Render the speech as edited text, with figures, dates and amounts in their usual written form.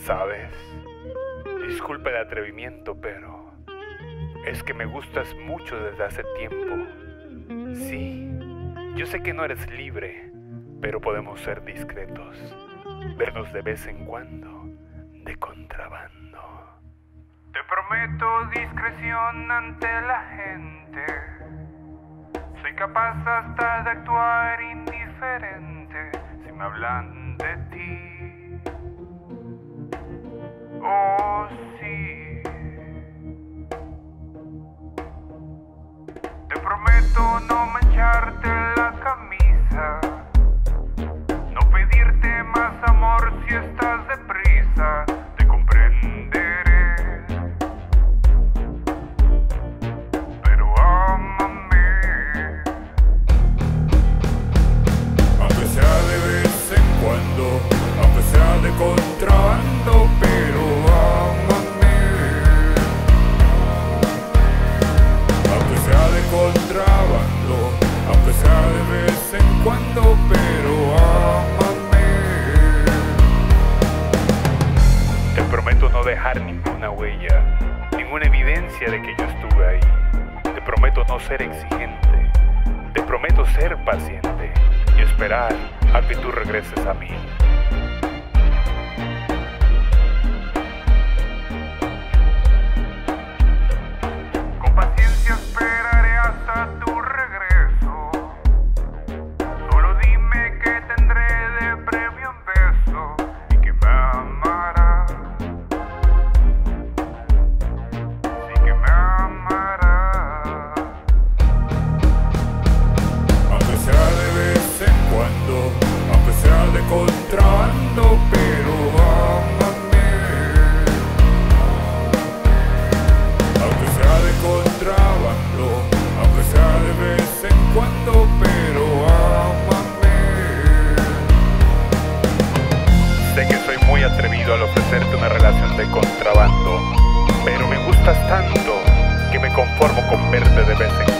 ¿Sabes? Disculpa el atrevimiento, pero es que me gustas mucho desde hace tiempo. Sí, yo sé que no eres libre, pero podemos ser discretos. Vernos de vez en cuando, de contrabando. Te prometo discreción ante la gente. Soy capaz hasta de actuar indiferente si me hablan de ti. Oh, sí. Te prometo no mancharte la camisa, no pedirte más amor si estás deprisa, te comprenderé. Pero ámame, aunque sea de vez en cuando, aunque sea de contrabando, pero ámame. Aunque sea de contrabando, aunque sea de vez en cuando, pero ámame. Te prometo no dejar ninguna huella, ninguna evidencia de que yo estuve ahí. Te prometo no ser exigente. Te prometo ser paciente y esperar a que tú regreses a mí. con paciencia esperaré hasta tu regreso. Solo dime que tendré de premio un beso y que me amarás. Sí que me amarás. Aunque sea de vez en cuando, aunque sea de contrabando, pero ámame. Aunque sea de contrabando, aunque sea de vez en cuando, pero ámame. Sé que soy muy atrevido al ofrecerte una relación de contrabando, pero me gustas tanto que me conformo con verte de vez en